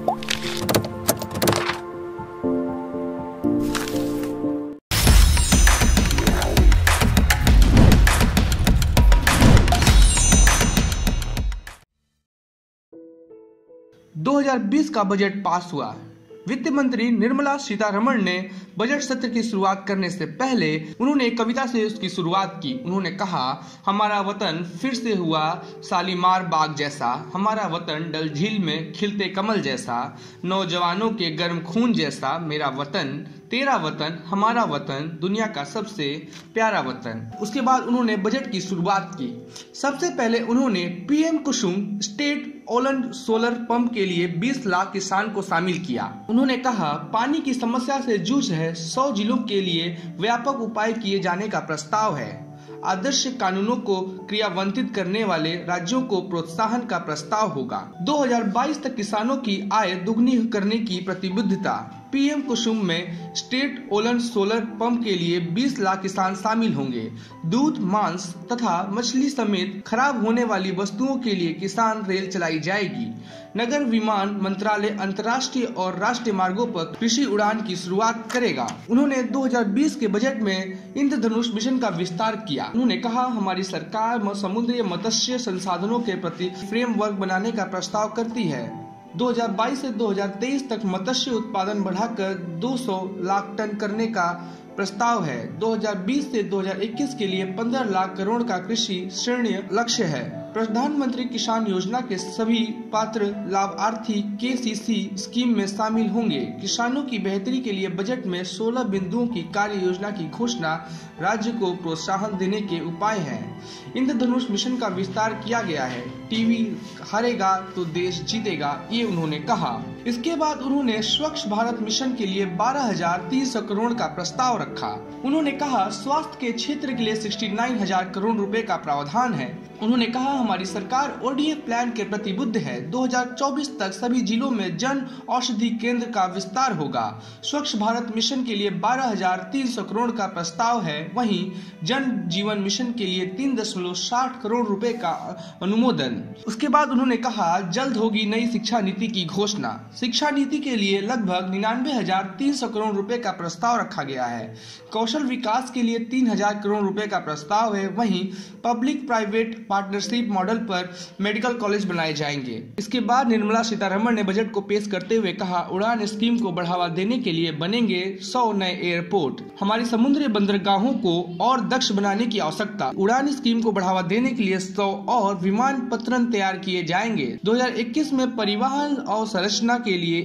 2020 का budget pass हुआ। वित्त मंत्री निर्मला सीतारमण ने बजट सत्र की शुरुआत करने से पहले उन्होंने एक कविता से उसकी शुरुआत की। उन्होंने कहा, हमारा वतन फिर से हुआ शालीमार बाग जैसा, हमारा वतन डल झील में खिलते कमल जैसा, नौजवानों के गर्म खून जैसा, मेरा वतन तेरा वतन, हमारा वतन, दुनिया का सबसे प्यारा वतन। उसके बाद उन्होंने बजट की शुरुआत की। सबसे पहले उन्होंने PM Kusum standalone solar pump के लिए 20 लाख किसान को शामिल किया। उन्होंने कहा, पानी की समस्या से जूझ रहे 100 जिलों के लिए व्यापक उपाय किए जाने का प्रस्ताव है। आदर्श कानूनों को क्रियान्वित करने वाले राज्यों को प्रोत्साहन का प्रस्ताव होगा। 2022 तक किसानों की आय दुगनी करने की प्रतिबद्धता। पीएम कुसुम में स्टेट ओलन सोलर पंप के लिए 20 लाख किसान शामिल होंगे। दूध, मांस तथा मछली समेत खराब होने वाली वस्तुओं के लिए किसान रेल चलाई जाएगी। नगर विमान मंत्रालय अंतर्राष्ट्रीय और राष्ट्रीय मार्गों पर कृषि उड़ान की शुरुआत करेगा। उन्होंने 2020 के बजट में इंद्रधनुष मिशन का विस्तार किया। उन्होंने कहा, हमारी सरकार समुद्री मत्स्य संसाधनों के प्रति फ्रेमवर्क बनाने का प्रस्ताव करती है। 2022 से 2023 तक मत्स्य उत्पादन बढ़ाकर 200 लाख टन करने का प्रस्ताव है। 2020 से 2021 के लिए 15 लाख करोड़ का कृषि ऋण लक्ष्य है। प्रधानमंत्री किसान योजना के सभी पात्र लाभार्थी केसीसी स्कीम में शामिल होंगे। किसानों की बेहतरी के लिए बजट में 16 बिंदुओं की कार्य योजना की घोषणा राज्य को प्रोत्साहन देने के उपाय हैं। इंद्रधनुष मिशन का विस्तार किया गया है। टीवी हारेगा तो देश जीतेगा, ये उन्होंने कहा। इसके बाद उन्होंने स्वच्छ भारत मिशन के लिए 12,300 करोड़ का प्रस्ताव रखा। उन्होंने कहा, स्वास्थ्य के क्षेत्र के लिए 69,000 करोड़ रुपए का प्रावधान है। उन्होंने कहा, हमारी सरकार ओडीएफ प्लान के प्रतिबद्ध है। 2024 तक सभी जिलों में जन औषधि केंद्र का विस्तार होगा। स्वच्छ भारत मिशन के लिए 12,300 करोड़ का प्रस्ताव है। वहीं जन जीवन मिशन के लिए 3.60 करोड़ रुपए का अनुमोदन। उसके बाद उन्होंने कहा, जल्द होगी नई शिक्षा नीति की घोषणा। शिक्षा नीति के लिए लगभग 99,300 करोड़ रुपए का प्रस्ताव रखा गया है। कौशल विकास के लिए 3,000 करोड़ रुपए का प्रस्ताव है। वहीं पब्लिक प्राइवेट पार्टनरशिप मॉडल पर मेडिकल कॉलेज बनाए जाएंगे। इसके बाद निर्मला सीतारमण ने बजट को पेश करते हुए कहा, उड़ान स्कीम को बढ़ावा देने के लिए बनेंगे 100 नए एयरपोर्ट। हमारी समुद्री बंदरगाहों को और दक्ष बनाने की आवश्यकता। उड़ान स्कीम को बढ़ावा देने के लिए 100 और विमानपत्तन तैयार किए जाएंगे। 2021 में परिवहन और संरचना के लिए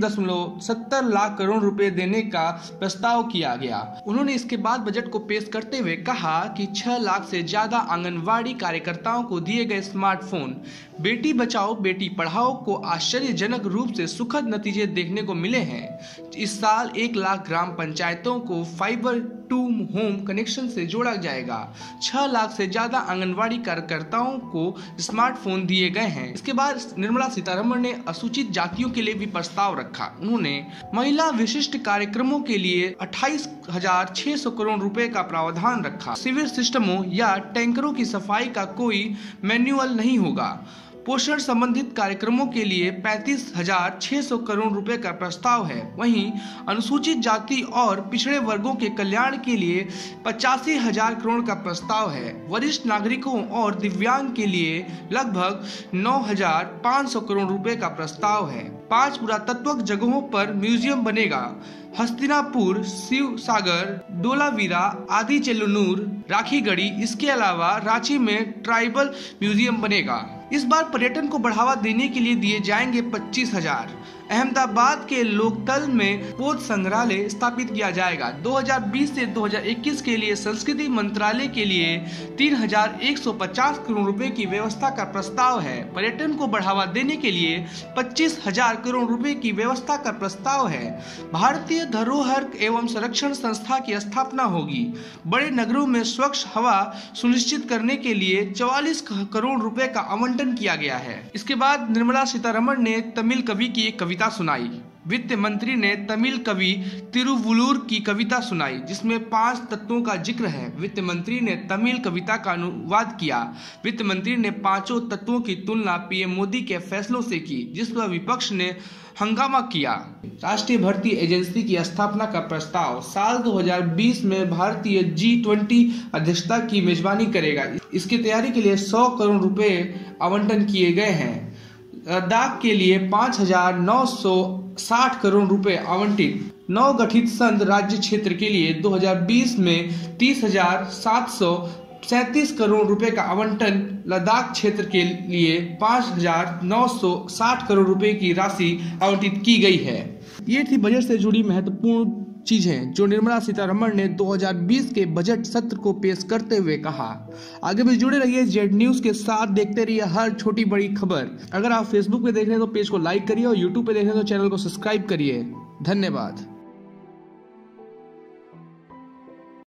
1.70 लाख करोड़ रुपए देने का प्रस्ताव किया गया। उन्होंने इसके बाद बजट को पेश करते हुए कहा कि 6 लाख से ज्यादा आंगनवाड़ी कार्यकर्ताओं को दिए गए स्मार्टफोन। बेटी बचाओ बेटी पढ़ाओ को आश्चर्यजनक रूप से सुखद नतीजे देखने को मिले हैं। इस साल 1 लाख ग्राम पंचायतों को फाइबर टू होम कनेक्शन से जोड़ा जाएगा। 6 लाख से ज्यादा आंगनवाड़ी कार्यकर्ताओं को स्मार्टफोन दिए गए हैं। इसके बाद निर्मला सीतारमण ने अनुसूचित जातियों के लिए भी प्रस्ताव रखा। उन्होंने महिला विशिष्ट कार्यक्रमों के लिए 28,600 करोड़ रुपए का प्रावधान रखा। सिविल सिस्टमों या टैंकरों की सफाई का कोई मैनुअल नहीं होगा। पोषण संबंधित कार्यक्रमों के लिए 35,600 करोड़ रुपए का प्रस्ताव है। वहीं अनुसूचित जाति और पिछड़े वर्गों के कल्याण के लिए 85,000 करोड़ का प्रस्ताव है। वरिष्ठ नागरिकों और दिव्यांग के लिए लगभग 9,500 करोड़ रुपए का प्रस्ताव है। 5 पुरातत्वक जगहों पर म्यूजियम बनेगा। हस्तिनापुर, शिव सागर, डोलावीरा, आदि चेल्लूर, राखीगढ़ी। इसके अलावा रांची में ट्राइबल म्यूजियम बनेगा। इस बार पर्यटन को बढ़ावा देने के लिए दिए जाएंगे 25,000। अहमदाबाद के लोकतल में पौध संग्रहालय स्थापित किया जाएगा। 2020 से 2021 के लिए संस्कृति मंत्रालय के लिए 3,150 करोड़ रुपए की व्यवस्था का प्रस्ताव है। पर्यटन को बढ़ावा देने के लिए 25,000 करोड़ रुपए की व्यवस्था का प्रस्ताव है। भारतीय धरोहर एवं संरक्षण संस्था की स्थापना होगी। बड़े नगरों में स्वच्छ हवा सुनिश्चित करने के लिए 44 करोड़ रुपए का आवंटन किया गया है। इसके बाद निर्मला सीतारमण ने तमिल कवि की एक कविता सुनाई। वित्त मंत्री ने तमिल कवि तिरुवुलुर की कविता सुनाई जिसमें 5 तत्वों का जिक्र है। वित्त मंत्री ने तमिल कविता का अनुवाद किया। वित्त मंत्री ने 5 तत्वों की तुलना पीएम मोदी के फैसलों से की, जिस पर विपक्ष ने हंगामा किया। राष्ट्रीय भर्ती एजेंसी की स्थापना का प्रस्ताव साल 2020 में भारतीय G20 अध्यक्षता की मेजबानी करेगा। इसकी तैयारी के लिए 100 करोड़ रुपए आवंटन किए गए हैं। लद्दाख के लिए 5,960 करोड़ रुपए आवंटित। नवगठित संघ राज्य क्षेत्र के लिए 2020 में 30,737 करोड़ रुपए का आवंटन। लद्दाख क्षेत्र के लिए 5,960 करोड़ रुपए की राशि आवंटित की गई है। ये थी बजट से जुड़ी महत्वपूर्ण चीजें जो निर्मला सीतारमण ने 2020 के बजट सत्र को पेश करते हुए कहा। आगे भी जुड़े रहिए जेड न्यूज के साथ, देखते रहिए हर छोटी बड़ी खबर। अगर आप फेसबुक पे देख रहे हैं तो पेज को लाइक करिए और यूट्यूब पे देख रहे हैं तो चैनल को सब्सक्राइब करिए। धन्यवाद।